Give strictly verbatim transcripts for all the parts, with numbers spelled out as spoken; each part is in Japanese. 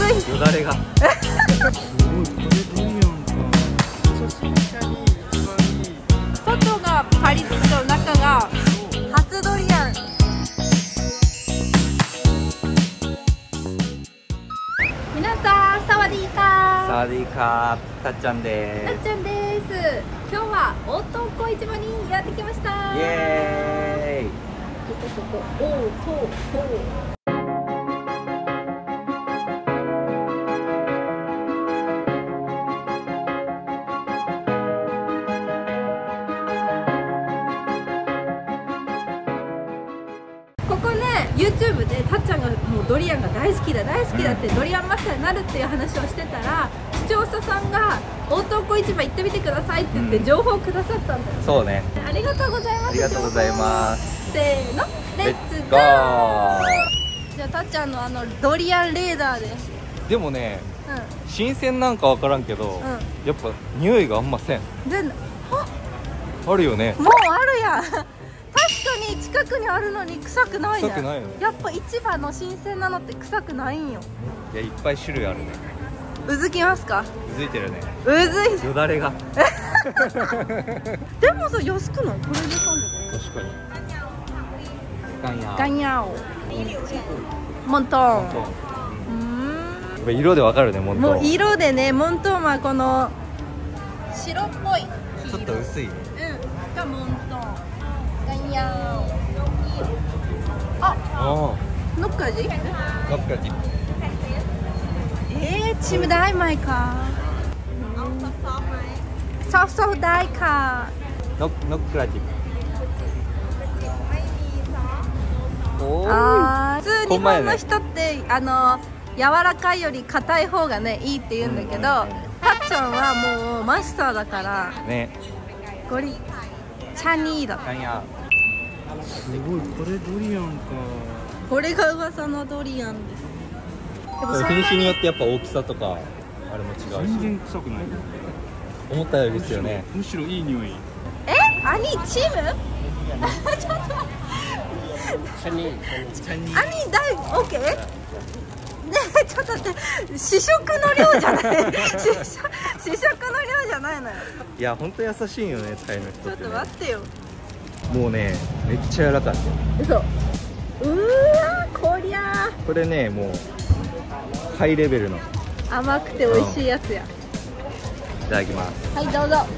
よだれが。 外がパリッと中が初ドリアン。皆さんサワディーカー。 サワディーカー、たっちゃんでたっちゃんです。今日は大東市場にやってきました。 す。イエーイ。 ここここ大東。ここね、YouTube でたっちゃんがもうドリアンが大好きだ大好きだってドリアンマスターになるっていう話をしてたら、視聴者さんが大東市場行ってみてくださいって言って情報をくださったんだよ、ね、 そうね。 ありがとうございます。 ありがとうございます。 せーの、レッツゴー。じゃあたっちゃんのあのドリアンレーダーで。 でもね、 うん、 新鮮なんかわからんけど、うん、やっぱ匂いがあんません。 で、 あるよね。 もうあるやん。確かに近くにあるのに臭くないね。 臭くないよね。 やっぱ市場の新鮮なのって臭くないんよ。 いや、いっぱい種類あるね。 うずきますか？ うずいてるね。 うずい。 よだれが。 でもさ、安くない？これでさんびゃく。 確かに。ガンヤオ。 ガンヤオ。モントーン。 やっぱ色でわかるね、モントーン。 もう色でね、モントーンはこの白っぽい。 ちょっと薄い。 うん。がモントーン。ガンヤオ。あ。 あ。 ノッカジ？ ノッカジ。 เอ๊ะชิมได้ไหมคะซอฟต์ๆได้ค่ะนกนกกระจิบあー、普通日本の人ってあの柔らかいより硬い方がねいいって言うんだけど、たっちゃんはもうマスターだからね。 ゴリチャニーだ。 すごい、これドリアンか。 これが噂のドリアンです。 品種によってやっぱ大きさとかあれも違うし、 全然臭くない。 思ったよりですよね。 むしろいい匂い。 え、アニチーム？ちょっとチャニー、チャニー。 アニ大オッケー？ねえ、ちょっと待って、試食の量じゃない試食、試食の量じゃないのよ。 いや、本当優しいよね、タイの人って、ね。 ちょっと待ってよ。 もうね、めっちゃ柔らかい。 嘘。うわー、こりゃー。 これね、もうハイレベルの甘くて美味しいやつや。 いただきます。 はい、どうぞ。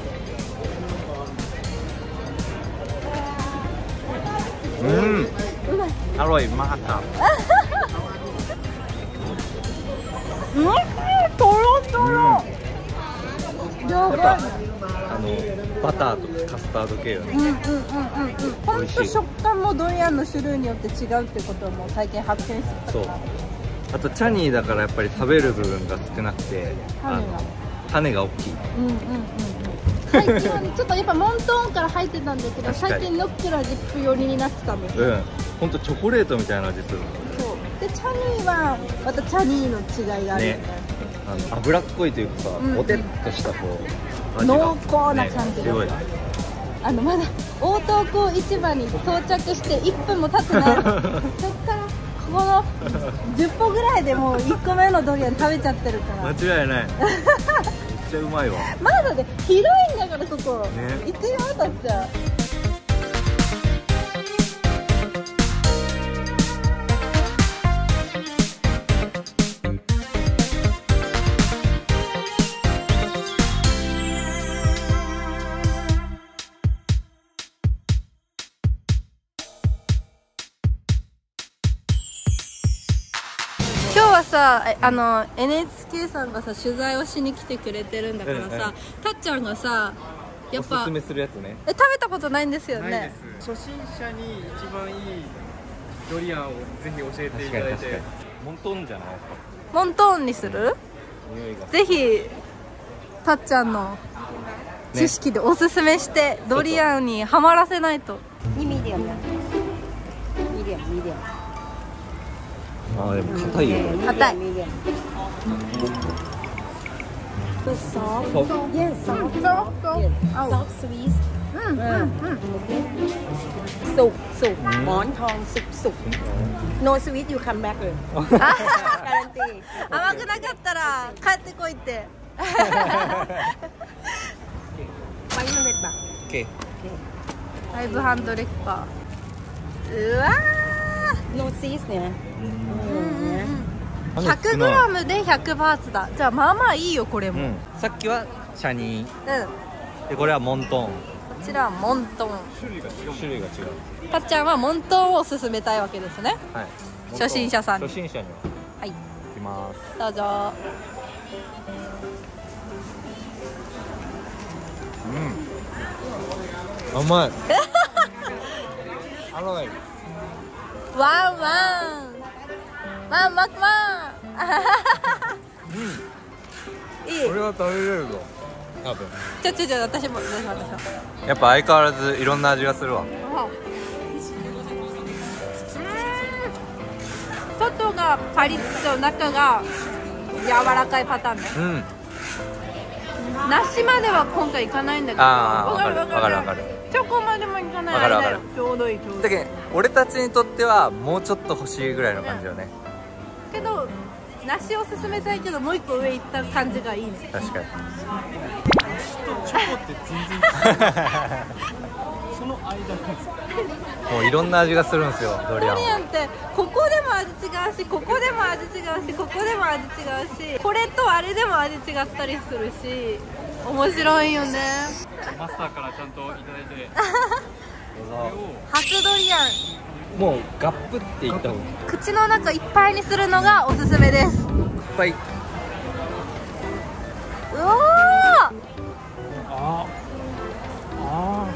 うん、 うまい。 アロイマータ。 うん、とろとろ。やばい。 あのバターとかカスタード系よね。 うんうんうんうんうん。本当食感もドリアンの種類によって違うってことをもう最近発見してた。 そう。あとチャニーだからやっぱり食べる部分が少なくて、 種が種が大きい。 うんうんうん。最近はね、ちょっとやっぱモントーンから入ってたんだけど、最近ノックラジップ寄りになってたんですよ。 うん。本当チョコレートみたいな味するの。 そう。でチャニーはまたチャニーの違いがあるよね。 あの脂っこいというかさ、 うん、 おてっとしたこう味が濃厚な感じ、 ね、すごい。 あのまだ大東港市場に到着していっぷんも経ってない。そっからここのじゅっぽぐらいでもういっこめのドリアン食べちゃってるから。 間違いない。めっちゃうまいわ。 まだで広いんだからここ。 ね、 行ってよ、たっちゃん。今日はさ、あの エヌエイチケー さんがさ取材をしに来てくれてるんだからさ、うんうん、たっちゃんがさやっぱおすすめするやつね。 え、食べたことないんですよね。 ないです。初心者に一番いいドリアンをぜひ教えていただいて。 モントーンじゃない？ モントーンにする？ぜひたっちゃんの知識でおすすめして、ね、ドリアンにはまらせないと。 にミディアム。ミディアム、ミディアム。 あー、でも硬いよ。 硬い。 soft, yes, soft, soft, soft, sweet. うんうんうんสุกสุกหมอนทองสุกสุก no sweet you come back เลยการันตี甘くなかったら帰ってこいってไปเมื่อไหร่オッケー。 ファイブハンドレッパーうわ no cheese ねー ひゃくグラム でひゃくバーツだ。じゃあまあまあいいよこれも、うん、こさっきはシャニー。でこれはモントン。 ちらはモントン。 種類が違う。種類が違う。 たっちゃんはモントンを勧めたいわけですね。 はい。 初心者さんに。 初心者には。 はい。 いきます。 どうぞ。 うん。甘い。甘い。 ワンワン。ワンワンワン。うん。いい。 これは食べれるぞ。多分。 ちょちょちょ私も私も私も。 やっぱ相変わらずいろんな味がするわ。 外がパリッと中が柔らかいパターンね。うん。梨までは今回いかないんだけど。ああ、わかるわかるわかる。チョコまでもいかない。わかるわかる。ちょうどいいちょうどいい。だけど俺たちにとってはもうちょっと欲しいぐらいの感じよね。 けど梨を勧めたいけどもう一個上行った感じがいいね。 確かに。 梨とチョコって全然違う。その間なんですか。 もういろんな味がするんですよ、ドリアン。 ドリアンってここでも味違うし、ここでも味違うし、ここでも味違うし、これとあれでも味違ったりするし、面白いよね。 マスターからちゃんといただいて。 初ドリアン。 もうガップって言った方がいい。 口の中いっぱいにするのがおすすめです。いっぱい。うおー。 ああ。あ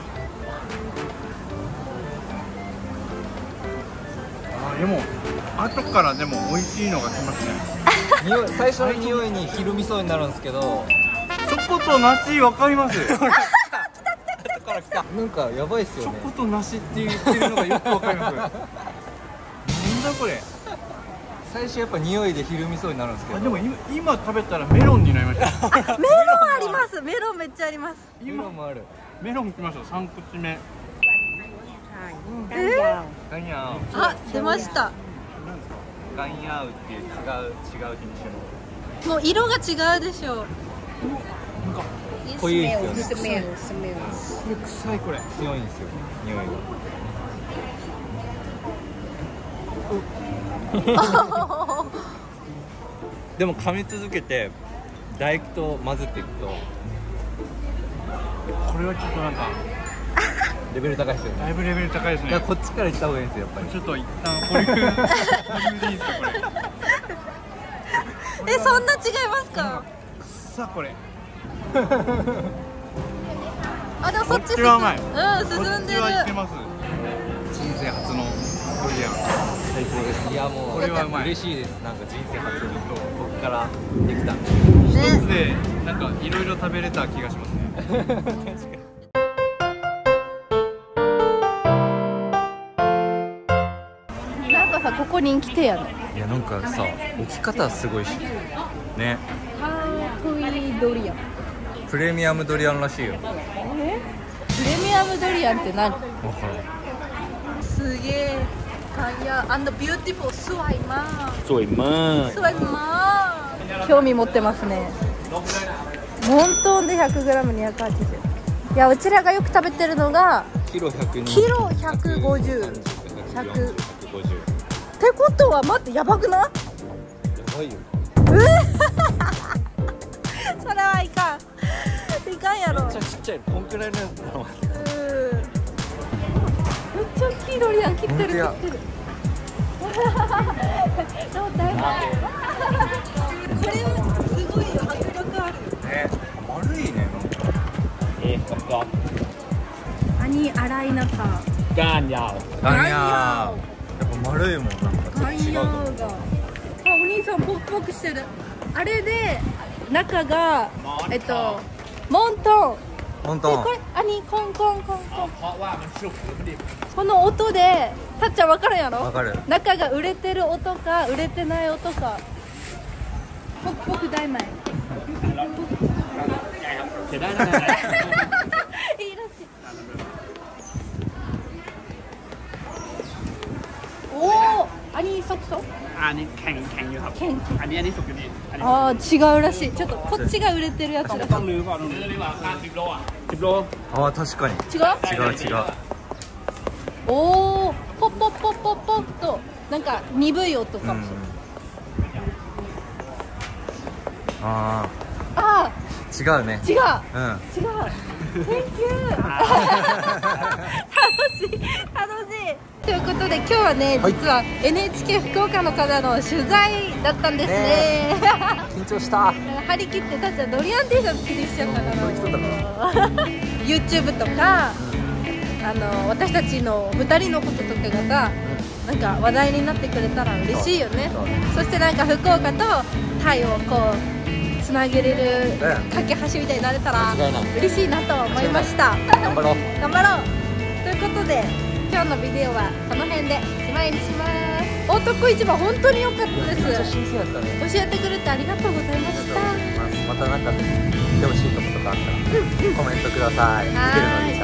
あ。でも後からでも美味しいのがきますね。 匂い、最初の匂いに昼味噌になるんですけど、 チョコと梨わかります。 後から来た。なんかやばいっすよね。 チョコと梨って言ってるのがよくわかります。なんだこれ。 最初やっぱ匂いで昼味噌になるんですけど。 あ、でも今今食べたらメロンになりました。 メロンあります。メロンめっちゃあります。 メロンもある。 メロンきました。三口目。 ガンヤガンヤウ。 あ、出ました。 ガンヤウっていう違う違う品種の。 もう色が違うでしょう。 なんか濃いですよね。 スメルスメル臭いこれ。 強いんですよ。匂いが。でも噛み続けて唾液と混ぜていくと、 これはちょっとなんかレベル高いですよね。 だいぶレベル高いですね。 いや、こっちから行った方がいいんですよ、やっぱり。 ちょっと一旦保育保育でいいですかこれ。 え、そんな違いますか。 さあこれ。 あ、でもそっちこっちは甘い。 うん、進んでる。 こっちはいってます。人生初のドリアン。 最高です。いや、もうこれはうまい。 嬉しいです。なんか人生初にここからできたんで。 一つでなんかいろいろ食べれた気がしますね。確かに。 なんかさ、ここ人気店やね。 いや、なんかさ、置き方すごいしね。 かっこいいドリアン。 プレミアムドリアンらしいよ。 え？プレミアムドリアンって何？ わからん。 すげえ。kaya and beautiful スワイマー。 スワイマー。 スワイマー。興味持ってますね。モントンで ひゃくグラムにひゃくはちじゅう。いや、うちらがよく食べてるのがキロひゃくにキロひゃくごじゅう。ひゃく。ってことは待って、やばくない？ やばいよ。 それはいかん。いかんやろ。 めっちゃちっちゃい。こんくらいのやつだわ。 うん。めっちゃ大きいドリアン切ってる切ってる。どうだい？これはすごいよ、迫力ある。 ね、丸いね。えー、ここ。 アニ洗い中。 ガンヤオ。 ガンヤー。やっぱ丸いもんなんか。 ガンヤーが。あ、お兄さんポクポクしてる。あれで中がえっとモントン。 モントン。 これアニコンコンコンコン。この音でたっちゃんわかるやろ？ わかる。 中が売れてる音か売れてない音か。ポクポク大前。いいらしい。 อันนี้สุกสุกอันนี้แข็งแข็งอยู่ครับแข็งอันนี้อันนี้สุกอยู่นี่อันนี้ああ違うらしいちょっとこっちが売れてるやつต้องだต้องลื้อก่อนต้องลื้อดีกว่าสิบโลอ่ะสิบโลああ確かに違う違う違うおおポッポッポッポッポッとなんか鈍い音かもしれない、 あああ違うねあ違ううん違う Thank you 楽しい楽しいということで今日はね、実は エヌエイチケー 福岡の方の取材だったんですね緊張した張り切ってたっちゃんドリアン T シャツ着てきちゃったから YouTube とかあの私たちのふたりのこととかがさなんか話題になってくれたら嬉しいよね。そしてなんか福岡とタイをこうつなげれる架け橋みたいになれたら嬉しいなと思いました。 頑張ろう頑張ろうということで今日のビデオはこの辺でしまいにします。大徳市場本当に良かったです。 めっちゃ新鮮やったね教えてくれてありがとうございました。 またなんか見てほしいとことかあったらコメントくださいつけるのに